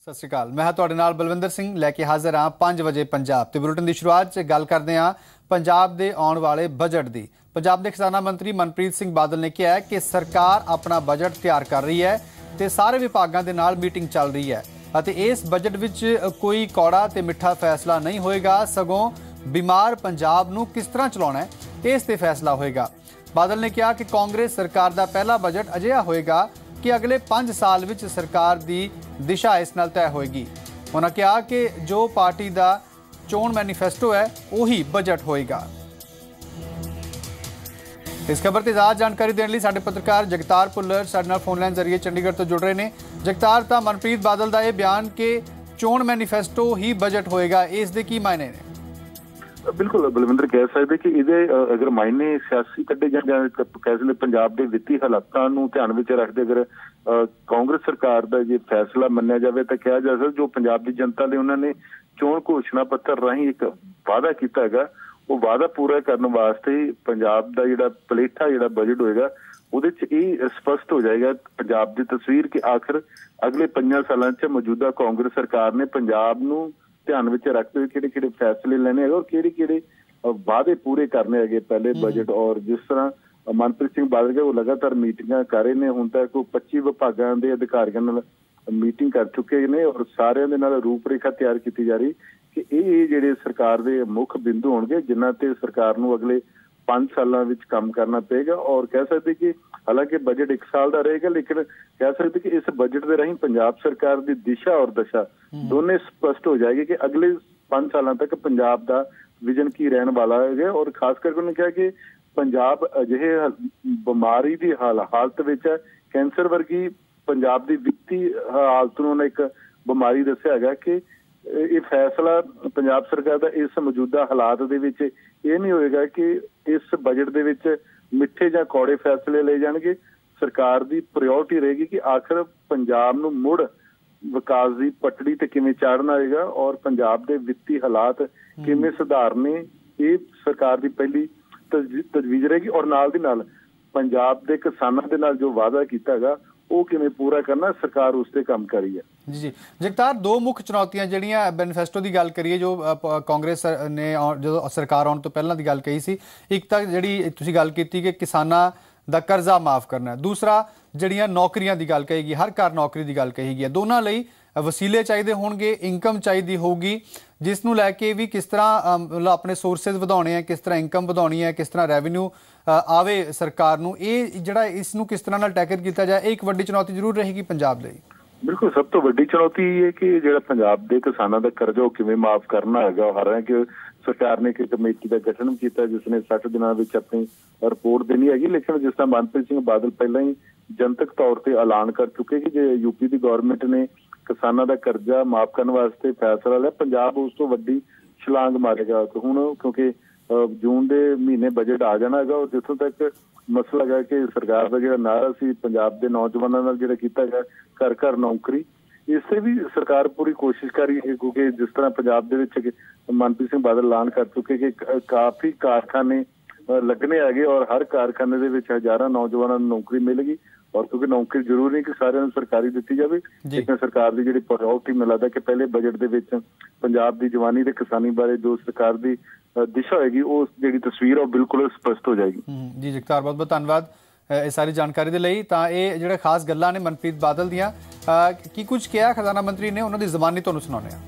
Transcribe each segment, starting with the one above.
सत श्री अकाल। मैं ਤੁਹਾਡੇ ਨਾਲ ਬਲਵਿੰਦਰ ਸਿੰਘ ਲੈ ਕੇ ਹਾਜ਼ਰ ਹਾਂ 5 ਵਜੇ ਪੰਜਾਬ ਤੇ ਬੁਲੇਟਿਨ ਦੀ ਸ਼ੁਰੂਆਤ 'ਚ ਗੱਲ ਕਰਦੇ ਹਾਂ ਪੰਜਾਬ ਦੇ ਆਉਣ ਵਾਲੇ ਬਜਟ ਦੀ। ਪੰਜਾਬ ਦੇ ਖਜ਼ਾਨਾ ਮੰਤਰੀ ਮਨਪ੍ਰੀਤ ਸਿੰਘ ਬਾਦਲ ਨੇ ਕਿਹਾ ਕਿ ਸਰਕਾਰ ਆਪਣਾ ਬਜਟ ਤਿਆਰ ਕਰ ਰਹੀ ਹੈ ਤੇ ਸਾਰੇ ਵਿਭਾਗਾਂ ਦੇ ਨਾਲ ਮੀਟਿੰਗ ਚੱਲ ਰਹੀ ਹੈ ਅਤੇ ਇਸ ਬਜਟ ਵਿੱਚ ਕੋਈ ਕੌੜਾ ਤੇ ਮਿੱਠਾ ਫੈਸਲਾ ਨਹੀਂ ਹੋਏਗਾ, ਸਗੋਂ बीमार पंजाब नूं किस तरह चलाउणा है इस ते फैसला होएगा। बादल ने कहा कि कांग्रेस सरकार दा पहला बजट अजिहा होएगा कि अगले 5 साल विच सरकार दी दिशा इस नाल तय होएगी। उन्होंने कहा कि जो पार्टी दा चोण मैनीफेस्टो है उही बजट होएगा। इस खबर ते ज़्यादा जानकारी देने लई साडे पत्रकार जगतार भुल्लर साडे नाल फोन लाइन जरिए चंडीगढ़ तो जुड़ रहे हैं। जगतार, तां मनप्रीत बादल दा यह बयान कि चोण मैनीफेस्टो ही बजट होएगा, इस दे की मायने ने? बिल्कुल बलविंदर कह सकते कि ये अगर मायने सियासी कड्ढे जाए कह सकते पंजाब के वित्ती हालातों को ध्यान में रखते अगर कांग्रेस सरकार का जो फैसला मन्निया जाए तो कहा जा सकता जो पंजाब की जनता ने उन्होंने चोण घोषणा पत्र राही एक वादा किया है वो वादा पूरा करने वास्ते ही पंजाब का जो पलेठा जो बजट होएगा ਉਹਦੇ ਚ ਇਹ ਸਪਸ਼ਟ ਹੋ ਜਾਏਗਾ पंजाब की तस्वीर कि आखिर अगले 5 सालों च मौजूदा कांग्रेस सरकार ने पंजाब ਨੂੰ ध्यान में रखते हुए किहड़े फैसले लेने है और किहड़े वादे पूरे करने है पहले बजट। और जिस तरह मनप्रीत सिंह बादल के वो लगातार मीटिंगां कर रहे हैं, हुण तक 25 विभागों के अधिकारियों नाल मीटिंग कर चुके हैं और सारिਆਂ ਦੇ ਨਾਲ रूपरेखा तैयार की जा रही कि ये जिहड़े सरकार के मुख बिंदु होणगे जिन्हां ते सरकार नूं अगले 5 सालों में काम करना पेगा। और कह सकते कि हालांकि बजट 1 साल का रहेगा लेकिन कह सकते कि इस बजट के राही पंजाब सरकार की दिशा और दशा दोनों स्पष्ट हो जाएगी कि अगले 5 सालों तक पंजाब का विजन की रहने वाला है। और खास करके उन्होंने कहा कि पंजाब अजिहे बीमारी की हालत में है, कैंसर वर्गी पंजाब की वित्ती हालत उन्होंने एक बीमारी दस्या है कि ये फैसला पंजाब सरकार का इस मौजूदा हालात दे विच ये नहीं होएगा कि इस बजट दे विच मिठे जां कौड़े फैसले ले जाणगे। सरकार की प्रायोरिटी रहेगी कि आखिर पंजाब नूं मुड़ विकास की पटड़ी ते किवें चाढ़ना होएगा और पंजाब के वित्ती हालात किवें सुधारने, ये सरकार की पहली तजवीज रहेगी। और नाल दी नाल पंजाब के किसानों के नाल जो वादा किया है वो किवें पूरा करना सरकार उस ते काम कर रही है। जी जी जगतार, दो मुख्य चुनौतियां जिहड़ियां मैनीफेस्टो की गल करिए जो कांग्रेस ने जो सरकार आउण तो पहलां दी गल कही सी, एक तां जिहड़ी तुसीं गल कीती कि किसानां दा कर्जा माफ़ करना, दूसरा जिहड़ियां नौकरियां दी गल कही गई, हर घर नौकरी की गल कही गई, दोनों लई वसीले चाहिए होणगे, इनकम चाहिए होगी जिस नूं लैके भी किस तरह मतलब अपने सोर्सिस वधाउणे है, किस तरह इनकम वधाउणी है, किस तरह रेवन्यू आवे सरकार नूं, ये जिहड़ा इस नूं किस तरह नाल टैकल किया जाए एक वड्डी चुनौती जरूर रहेगी पंजाब लई। बिल्कुल सब तो वड्डी चुनौती है कि जो पंजाब के किसानों का कर्जा वो किवें माफ करना है। हालांकि सरकार ने एक कमेटी का गठन किया जिसने 60 दिनों में अपनी रिपोर्ट देनी हैगी, लेकिन जिस तरह मनप्रीत सिंह बादल पहला ही जनतक तौर पर ऐलान कर चुके कि जो यूपी की गौरमेंट ने किसानों का कर्जा माफ करने वास्ते फैसला लिया, पंजाब उस तो वड्डी छलांग मारेगा। तो हुण क्योंकि जून के महीने बजट आ जाना है और जितों तक मसला है कि सरकार का जो नारा सी पंजाब के नौजवानों नाल जिहड़ा कीता गया घर घर नौकरी, इससे भी सरकार पूरी कोशिश कर रही है क्योंकि जिस तरह पंजाब दे विच मनप्रीत सिंह बादल ऐलान कर चुके कि काफ़ी कारखाने लगने है और हर कारखाने दे विच हज़ारां नौजवानों को नौकरी मिलेगी। और क्योंकि नौकरी जरूरी नहीं कि सारे सरकारी दी जाए, लेकिन सरकार की जी प्रायोरिटी मिल रहा कि पहले बजट के पंजाब की जवानी ते किसानी बारे जो सरकार की दिशा होगी वो जी तस्वीर है बिल्कुल स्पष्ट हो जाएगी। जी जगतार, बहुत बहुत धन्यवाद इस सारी जानकारी के लिए। तो ये जो खास गल्लां ने मनप्रीत बादल दियां की कुछ किया खजाना मंत्री ने उन्होंने जबानी तुहानूं सुणाउने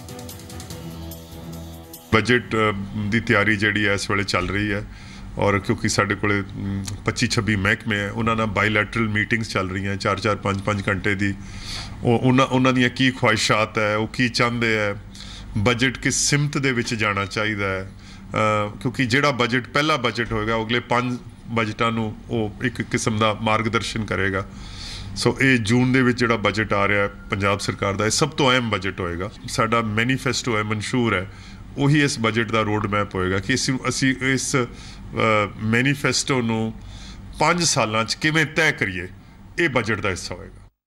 बजट की तैयारी जी इस वेले चल रही है और क्योंकि साढ़े को 25-26 महकमे है उन्होंने बायलैटरल मीटिंग्स चल रही हैं 4-4 5-5 घंटे की, उन्होंने की ख्वाहिशात है वो की चाहते हैं बजट किस सिमत दे विच जाना चाहिए है, क्योंकि जिहड़ा बजट पहला बजट होएगा अगले 5 बजटां नूं वो एक किस्म का मार्गदर्शन करेगा। सो ये जून दे विच जिहड़ा बजट आ रहा है पंजाब सरकार का सब तो अहम बजट होएगा। साडा मैनीफेस्टो है मंशूर है वही इस बजट का रोड मैप होएगा कि असी इस मैनीफेस्टो नूं 5 सालां च किवें तय करिए, ये बजट का हिस्सा होएगा।